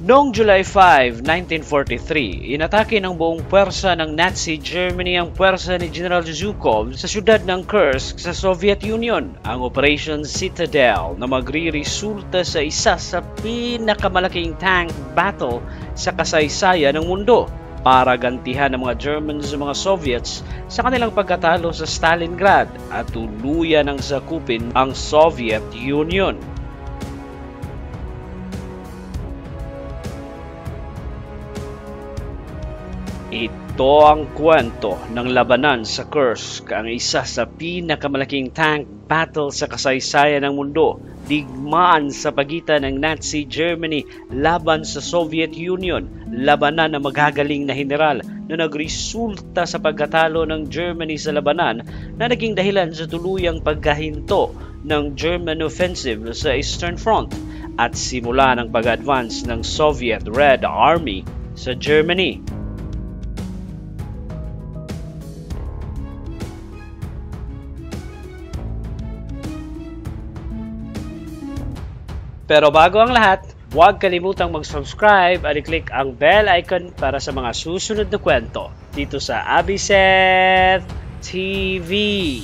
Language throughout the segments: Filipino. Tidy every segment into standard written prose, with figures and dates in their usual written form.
Noong July 5, 1943, inatake ng buong puwersa ng Nazi Germany ang puwersa ni General Zhukov sa siyudad ng Kursk sa Soviet Union, ang Operation Citadel na magriresulta sa isa sa pinakamalaking tank battle sa kasaysayan ng mundo para gantihan ng mga Germans sa mga Soviets sa kanilang pagkatalo sa Stalingrad at tuluyan ng sakupin ang Soviet Union. Ito ang kwento ng labanan sa Kursk, ang isa sa pinakamalaking tank battle sa kasaysayan ng mundo, digmaan sa pagitan ng Nazi Germany laban sa Soviet Union, labanan ng magagaling na general na nagresulta sa pagkatalo ng Germany sa labanan na naging dahilan sa tuluyang pagkahinto ng German offensive sa Eastern Front at simula ng pag-advance ng Soviet Red Army sa Germany. Pero bago ang lahat, huwag kalimutang mag-subscribe at i-click ang bell icon para sa mga susunod na kwento dito sa Abiseth TV.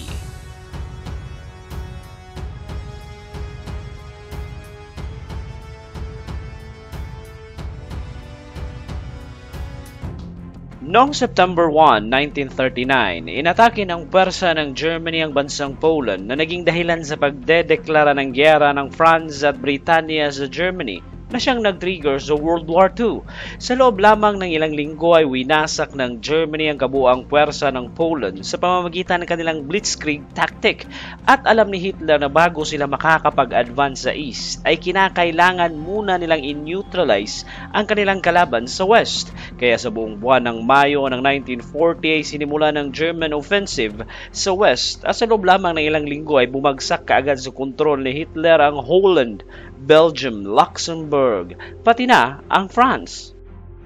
Noong September 1, 1939, inatake ng puwersa ng Germany ang bansang Poland na naging dahilan sa pagdedeklara ng giyera ng France at Britanya sa Germany na siyang nag-trigger sa World War II. Sa loob lamang ng ilang linggo ay winasak ng Germany ang kabuuang puwersa ng Poland sa pamamagitan ng kanilang blitzkrieg tactic. At alam ni Hitler na bago sila makakapag-advance sa East ay kinakailangan muna nilang in-neutralize ang kanilang kalaban sa West. Kaya sa buong buwan ng Mayo ng 1940 ay sinimula ng German offensive sa West at sa loob lamang ng ilang linggo ay bumagsak kaagad sa kontrol ni Hitler ang Holland, Belgium, Luxembourg, pati na ang France.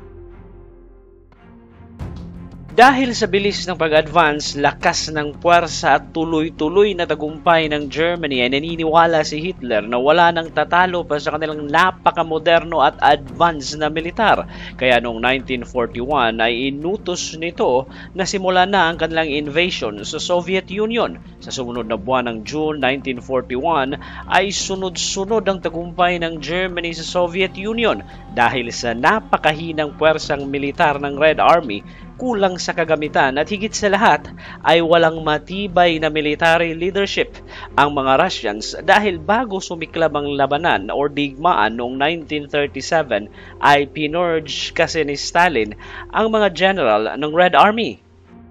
Dahil sa bilis ng pag-advance, lakas ng puwersa at tuloy-tuloy na tagumpay ng Germany ay naniniwala si Hitler na wala nang tatalo pa sa kanilang napakamoderno at advanced na militar. Kaya noong 1941 ay inutos nito na simulan na ang kanilang invasion sa Soviet Union. Sa sumunod na buwan ng June 1941 ay sunod-sunod ang tagumpay ng Germany sa Soviet Union dahil sa napakahinang puwersang militar ng Red Army, kulang sa kagamitan at higit sa lahat ay walang matibay na military leadership ang mga Russians dahil bago sumiklab ang labanan o digmaan noong 1937 ay pinurge kasi ni Stalin ang mga general ng Red Army.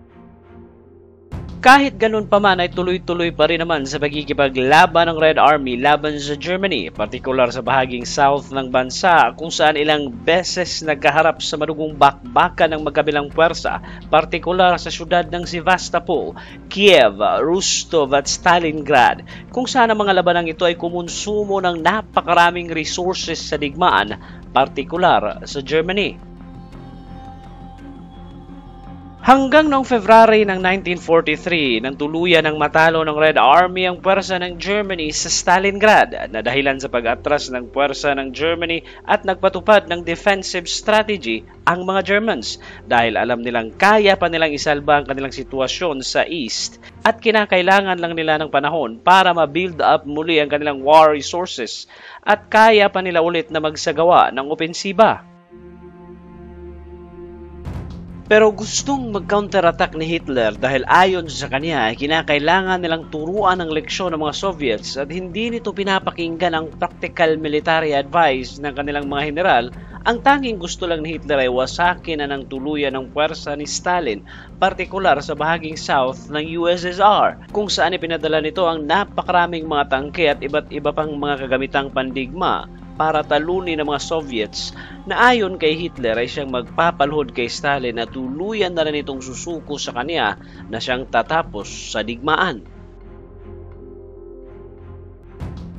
Kahit ganun pa man ay tuloy-tuloy pa rin naman sa pagkikipaglaban ng Red Army laban sa Germany, partikular sa bahaging south ng bansa kung saan ilang beses nagkaharap sa madugong bakbakan ng magkabilang puwersa, partikular sa syudad ng Sevastopol, Kiev, Rostov at Stalingrad, kung saan ang mga labanang ito ay kumonsumo ng napakaraming resources sa digmaan, partikular sa Germany. Hanggang noong February ng 1943 nang tuluyan ng matalo ng Red Army ang puwersa ng Germany sa Stalingrad na dahilan sa pag-atras ng puwersa ng Germany at nagpatupad ng defensive strategy ang mga Germans dahil alam nilang kaya pa nilang isalba ang kanilang sitwasyon sa East at kinakailangan lang nila ng panahon para ma-build up muli ang kanilang war resources at kaya pa nila ulit na magsagawa ng opensiba. Pero gustong mag-counterattack ni Hitler dahil ayon sa kanya ay kinakailangan nilang turuan ng leksyon ng mga Soviets at hindi nito pinapakinggan ang practical military advice ng kanilang mga general. Ang tanging gusto lang ni Hitler ay wasakin na ng tuluyan ng puwersa ni Stalin, partikular sa bahaging south ng USSR, kung saan ipinadala nito ang napakaraming mga tangke at iba't iba pang mga kagamitang pandigma para talunin ng mga Soviets na ayon kay Hitler ay siyang magpapalhod kay Stalin na tuluyan na rin itong susuko sa kanya na siyang tatapos sa digmaan.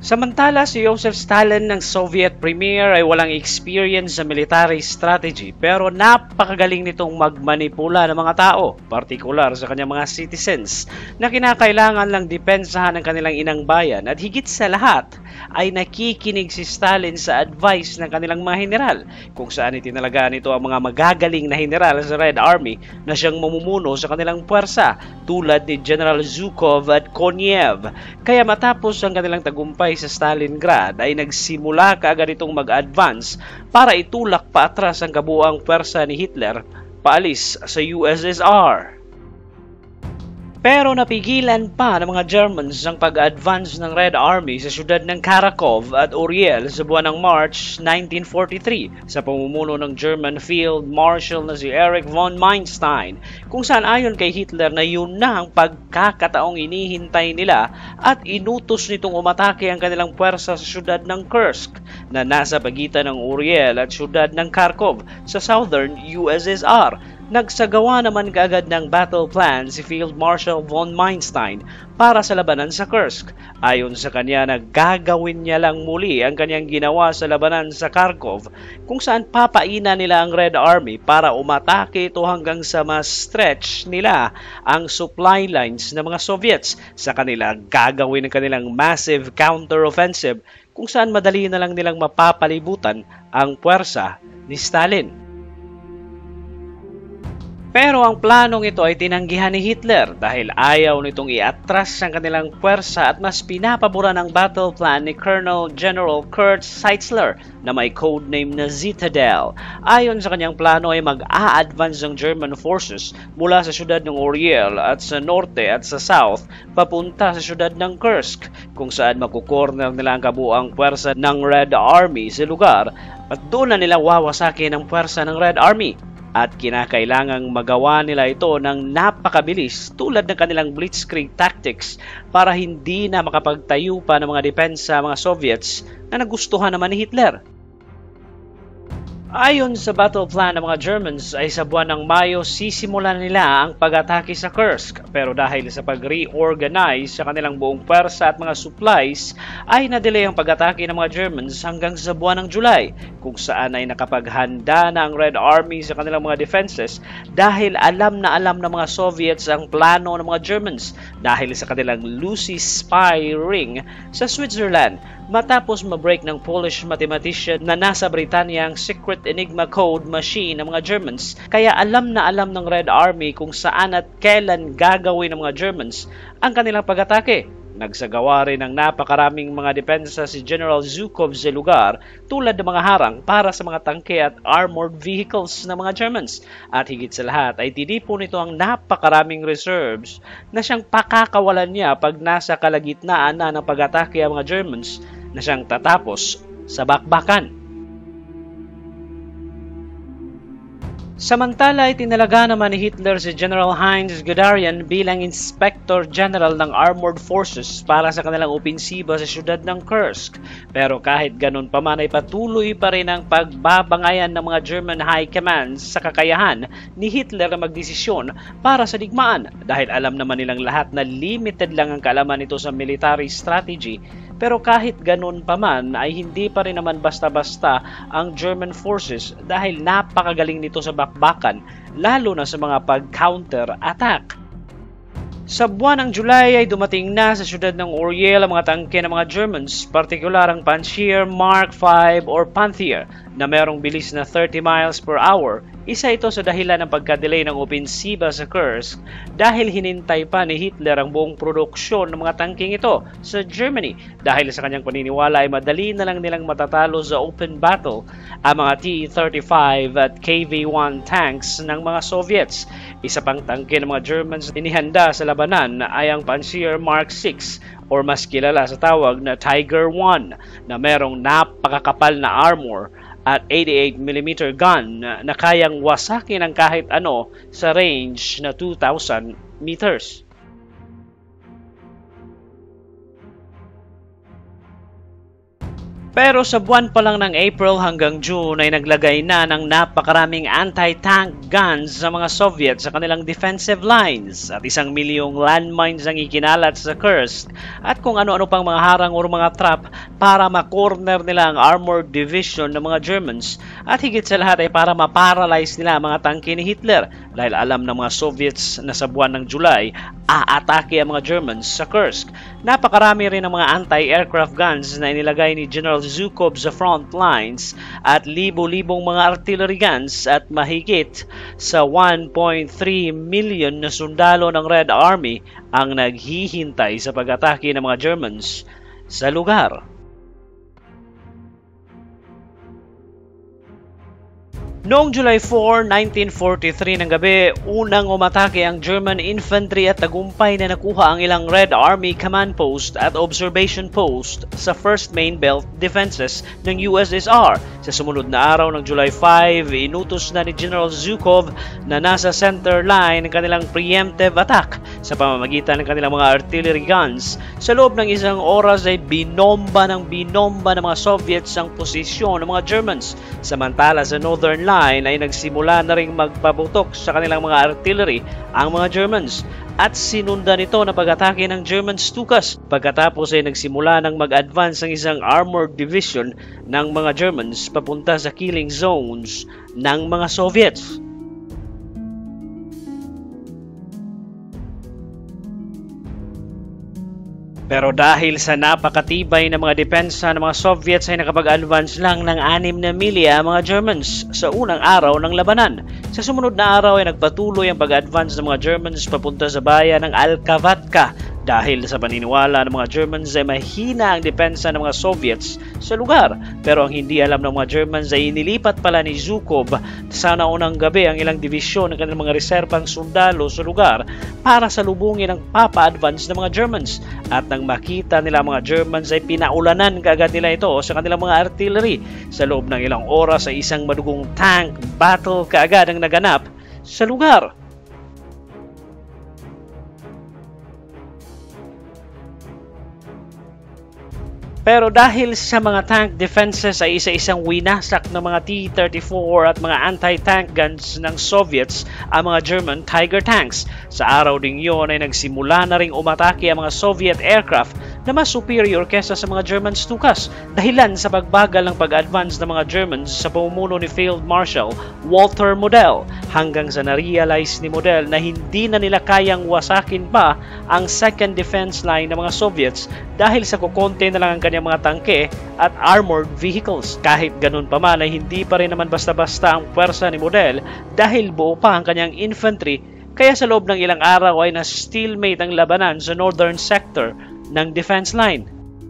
Samantala, si Joseph Stalin ng Soviet Premier ay walang experience sa military strategy pero napakagaling nitong magmanipula ng mga tao, partikular sa kanyang mga citizens na kinakailangan lang depensahan ng kanilang inang bayan at higit sa lahat ay nakikinig si Stalin sa advice ng kanilang mga general kung saan itinalaga nito ang mga magagaling na general sa Red Army na siyang mamumuno sa kanilang puwersa tulad ni General Zhukov at Konev. Kaya matapos ang kanilang tagumpay sa Stalingrad ay nagsimula kaagad itong mag-advance para itulak paatras ang kabuuang puwersa ni Hitler paalis sa USSR. Pero napigilan pa ng mga Germans ang pag-advance ng Red Army sa siyudad ng Kharkov at Oryel sa buwan ng March 1943 sa pamumuno ng German Field Marshal na si Erich von Manstein, kung saan ayon kay Hitler na yun na ang pagkakataong inihintay nila at inutos nitong umatake ang kanilang puwersa sa siyudad ng Kursk na nasa pagitan ng Oryel at siyudad ng Kharkov sa southern USSR. Nagsagawa naman kaagad ng battle plan si Field Marshal von Manstein para sa labanan sa Kursk. Ayon sa kanya na gagawin niya lang muli ang kanyang ginawa sa labanan sa Kharkov kung saan papainan nila ang Red Army para umatake ito hanggang sa ma-stretch nila ang supply lines ng mga Soviets. Sa kanila gagawin ang kanilang massive counter-offensive kung saan madali na lang nilang mapapalibutan ang puwersa ni Stalin. Pero ang planong ito ay tinanggihan ni Hitler dahil ayaw nitong iatras ang kanilang puwersa at mas pinapabura ng battle plan ni Colonel General Kurt Seitzler na may codename na Zitadel. Ayon sa kanyang plano ay mag-a-advance ang German forces mula sa siyudad ng Oryel at sa norte at sa south papunta sa siyudad ng Kursk kung saan makukorner nila ang kabuuang puwersa ng Red Army sa lugar at doon na nila wawasakin ang puwersa ng Red Army. At kinakailangang magawa nila ito ng napakabilis tulad ng kanilang blitzkrieg tactics para hindi na makapagtayo pa ng mga depensa mga Soviets na nagustuhan naman ni Hitler. Ayon sa battle plan ng mga Germans ay sa buwan ng Mayo sisimulan nila ang pag-atake sa Kursk pero dahil sa pag-reorganize sa kanilang buong puwersa at mga supplies ay na-delay ang pag-atake ng mga Germans hanggang sa buwan ng July kung saan ay nakapaghanda na ang Red Army sa kanilang mga defenses dahil alam na ng mga Soviets ang plano ng mga Germans dahil sa kanilang Lucy spy ring sa Switzerland matapos ma-break ng Polish mathematician na nasa Britanya ang secret Enigma code machine ng mga Germans, kaya alam na ng Red Army kung saan at kailan gagawin ng mga Germans ang kanilang pag-atake. Nagsagawa rin ng napakaraming mga depensa si General Zhukov sa lugar tulad ng mga harang para sa mga tangke at armored vehicles ng mga Germans. At higit sa lahat ay tinipon nito ang napakaraming reserves na siyang pakakawalan niya pag nasa kalagitnaan na ng pag-atake ang mga Germans na siyang tatapos sa bakbakan. Samantala, itinalaga naman ni Hitler si General Heinz Guderian bilang Inspector General ng Armored Forces para sa kanilang opensiba sa siyudad ng Kursk. Pero kahit ganun pa man ay patuloy pa rin ang pagbabangayan ng mga German High Command sa kakayahan ni Hitler na magdesisyon para sa digmaan dahil alam naman nilang lahat na limited lang ang kaalaman nito sa military strategy. Pero kahit ganun pa man ay hindi pa rin naman basta-basta ang German forces dahil napakagaling nito sa bakbakan lalo na sa mga pag-counter-attack. Sa buwan ng July ay dumating na sa siyudad ng Oryel ang mga tangke ng mga Germans, partikular ang Pantsir Mark V or Panther na merong bilis na 30 miles per hour. Isa ito sa dahilan ng pagka-delay ng opensiba sa Kursk dahil hinintay pa ni Hitler ang buong produksyon ng mga tangking ito sa Germany dahil sa kanyang paniniwala ay madali na lang nilang matatalo sa open battle ang mga T-35 at KV-1 tanks ng mga Soviets. Isa pang tangke ng mga Germans inihanda sa labanan ay ang Pantsir Mark VI or mas kilala sa tawag na Tiger I na merong napakakapal na armor at 88mm gun na kayang wasakin ang kahit ano sa range na 2,000 meters. Pero sa buwan pa lang ng April hanggang June ay naglagay na ng napakaraming anti-tank guns sa mga Soviet sa kanilang defensive lines at 1 milyong landmines ang ikinalat sa Kursk at kung ano-ano pang mga harang o mga trap para ma-corner nila ang armored division ng mga Germans at higit sa lahat ay para ma-paralyze nila ang mga tangke ni Hitler dahil alam ng mga Soviets na sa buwan ng July aatake ang mga Germans sa Kursk. Napakarami rin ng mga anti-aircraft guns na inilagay ni General Zhukov sa front lines at libo-libong mga artillery guns at mahigit sa 1.3 million na sundalo ng Red Army ang naghihintay sa pag-atake ng mga Germans sa lugar. Noong July 4, 1943 ng gabi, unang umatake ang German infantry at tagumpay na nakuha ang ilang Red Army command post at observation post sa First Main Belt Defenses ng USSR. Sa sumunod na araw ng July 5, inutos na ni General Zhukov na nasa center line ng kanilang preemptive attack sa pamamagitan ng kanilang mga artillery guns. Sa loob ng isang oras ay binomba ng mga Soviets ang posisyon ng mga Germans. Samantala sa northern line ay nagsimula na ring magpabutok sa kanilang mga artillery ang mga Germans at sinundan ito na pag-atake ng German Stukas. Pagkatapos ay nagsimula ng mag-advance ang isang armored division ng mga Germans papunta sa killing zones ng mga Soviets. Pero dahil sa napakatibay na mga depensa ng mga Soviets ay nakapag-advance lang ng 6 na milya ang mga Germans sa unang araw ng labanan. Sa sumunod na araw ay nagpatuloy ang pag-advance ng mga Germans papunta sa bayan ng Alkavatka dahil sa paniniwala ng mga Germans ay mahina ang depensa ng mga Soviets sa lugar. Pero ang hindi alam ng mga Germans ay inilipat pala ni Zhukov sa naunang gabi ang ilang divisyon ng kanilang mga reserbang sundalo sa lugar para salubungin ang papa-advance ng mga Germans. At nang makita nila mga Germans ay pinaulanan kaagad nila ito sa kanilang mga artillery. Sa loob ng ilang oras ay isang madugong tank battle kaagad ang naganap sa lugar. Pero dahil sa mga tank defenses ay isa-isang winasak ng mga T-34 at mga anti-tank guns ng Soviets ang mga German Tiger tanks. Sa araw ding yun ay nagsimula na ring umatake ang mga Soviet aircraft na mas superior kesa sa mga German Stukas dahilan sa pagbagal ng pag-advance ng mga Germans sa pamumuno ni Field Marshal Walter Model hanggang sa na-realize ni Model na hindi na nila kayang wasakin pa ang second defense line ng mga Soviets dahil sa kukonte na lang ang kanyang mga tangke at armored vehicles. Kahit ganun pa man ay hindi pa rin naman basta-basta ang pwersa ni Model dahil buo pa ang kanyang infantry kaya sa loob ng ilang araw ay na-stalemate ang labanan sa northern sector ng defense line.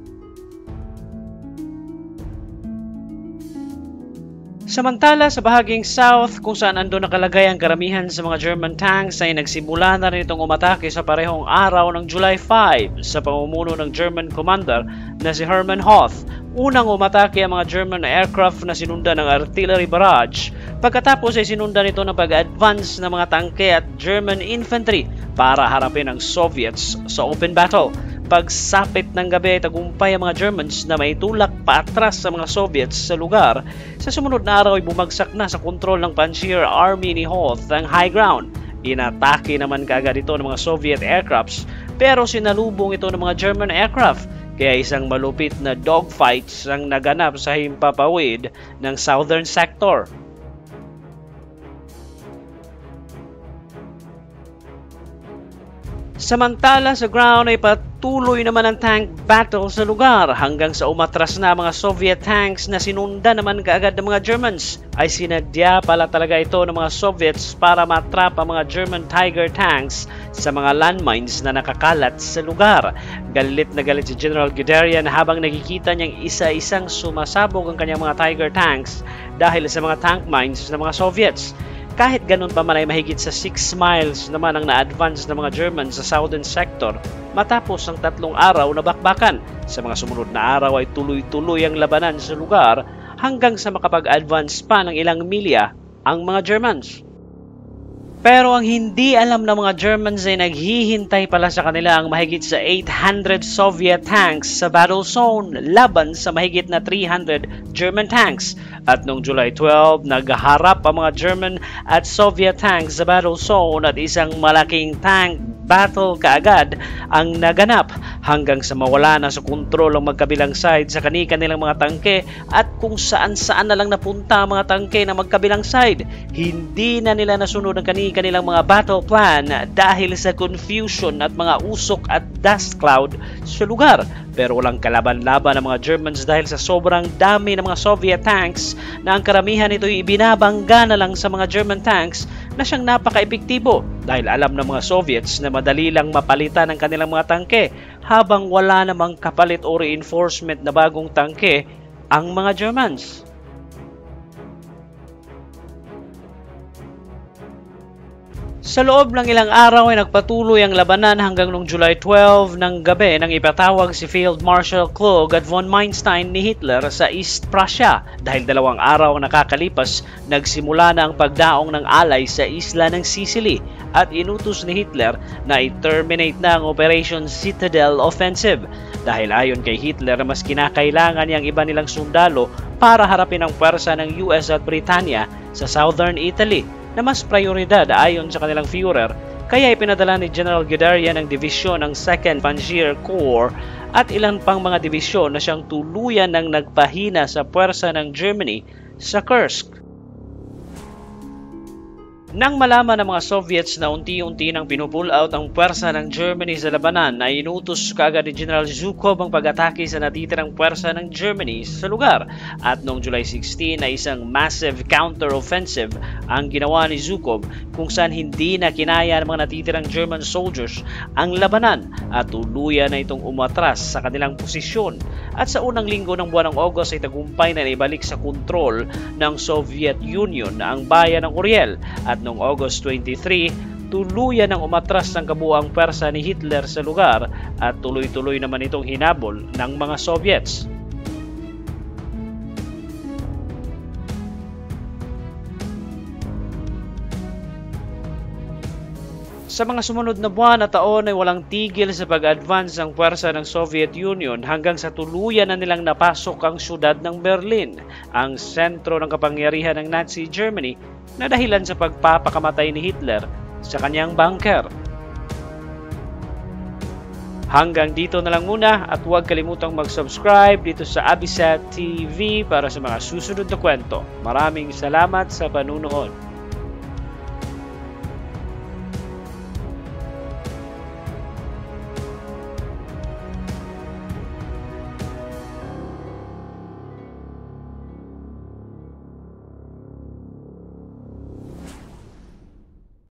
Samantala sa bahaging south kung saan andun nakalagay ang karamihan sa mga German tanks ay nagsimula na rin itong umatake sa parehong araw ng July 5 sa pamumuno ng German commander na si Hermann Hoth. Unang umatake ang mga German aircraft na sinundan ng artillery barrage. Pagkatapos ay sinundan ito ng pag-advance ng mga tangke at German infantry para harapin ang Soviets sa open battle. Pagsapit ng gabi ay tagumpay ang mga Germans na maitulak paatras sa mga Soviets sa lugar. Sa sumunod na araw ay bumagsak na sa kontrol ng Panjshir Army ni Hoth ang high ground. Inatake naman kaagad ito ng mga Soviet aircrafts pero sinalubong ito ng mga German aircraft. Kaya isang malupit na dogfights ang naganap sa himpapawid ng southern sector. Samantala sa ground ay patuloy naman ang tank battle sa lugar hanggang sa umatras na ang mga Soviet tanks na sinundan naman kaagad ng mga Germans. Ay sinadya pala talaga ito ng mga Soviets para matrap ang mga German Tiger tanks sa mga landmines na nakakalat sa lugar. Galit na galit si General Guderian habang nakikita niyang isa-isang sumasabog ang kanyang mga Tiger tanks dahil sa mga tank mines ng mga Soviets. Kahit ganun pa man ay mahigit sa 6 miles naman ang na-advance ng mga Germans sa southern sector matapos ang 3 araw na bakbakan. Sa mga sumunod na araw ay tuloy-tuloy ang labanan sa lugar hanggang sa makapag-advance pa ng ilang milya ang mga Germans. Pero ang hindi alam ng mga Germans ay naghihintay pala sa kanila ang mahigit sa 800 Soviet tanks sa battle zone laban sa mahigit na 300 German tanks. At noong July 12, nagharap ang mga German at Soviet tanks sa battle zone at isang malaking tank battle kaagad ang naganap hanggang sa mawala na sa kontrol ang magkabilang side sa kani-kanilang mga tangke at kung saan-saan na lang napunta ang mga tangke ng magkabilang side. Hindi na nila nasunod ang kanilang mga battle plan dahil sa confusion at mga usok at dust cloud sa lugar. Pero walang kalaban-laban ng mga Germans dahil sa sobrang dami ng mga Soviet tanks na ang karamihan nito'y ibinabangga na lang sa mga German tanks na siyang napaka-epektibo dahil alam ng mga Soviets na madali lang mapalitan ang kanilang mga tangke habang wala namang kapalit o reinforcement na bagong tangke ang mga Germans. Sa loob ng ilang araw ay nagpatuloy ang labanan hanggang noong July 12 ng gabi nang ipatawag si Field Marshal Klug at von Manstein ni Hitler sa East Prussia. Dahil 2 araw ang nakakalipas, nagsimula na ang pagdaong ng Alay sa isla ng Sicily at inutos ni Hitler na i-terminate na ang Operation Citadel Offensive. Dahil ayon kay Hitler, mas kinakailangan niyang iba nilang sundalo para harapin ang pwersa ng US at Britanya sa Southern Italy na mas prioridad ayon sa kanilang Führer, kaya ipinadala ni General Guderian ang divisyon ng 2nd Panzer Corps at ilan pang mga divisyon na siyang tuluyan ng nagpahina sa puwersa ng Germany sa Kursk. Nang malaman ng mga Soviets na unti-unti nang pinupull out ang puwersa ng Germany sa labanan, ay inutos kaagad ni General Zhukov ang pag-atake sa natitirang puwersa ng Germany sa lugar. At noong July 16 ay isang massive counter-offensive ang ginawa ni Zhukov kung saan hindi na kinaya ng mga natitirang German soldiers ang labanan at tuluyan na itong umatras sa kanilang posisyon. At sa unang linggo ng buwan ng August ay tagumpay na ibalik sa kontrol ng Soviet Union ang bayan ng Oryel. At noong August 23, tuluyan ang umatras ng kabuuang pwersa ni Hitler sa lugar at tuloy-tuloy naman itong hinabol ng mga Soviets. Sa mga sumunod na buwan at taon ay walang tigil sa pag-advance ng puwersa ng Soviet Union hanggang sa tuluyan na nilang napasok ang syudad ng Berlin, ang sentro ng kapangyarihan ng Nazi Germany na dahilan sa pagpapakamatay ni Hitler sa kanyang bunker. Hanggang dito na lang muna at huwag kalimutang mag-subscribe dito sa Abisat TV para sa mga susunod na kwento. Maraming salamat sa panunood.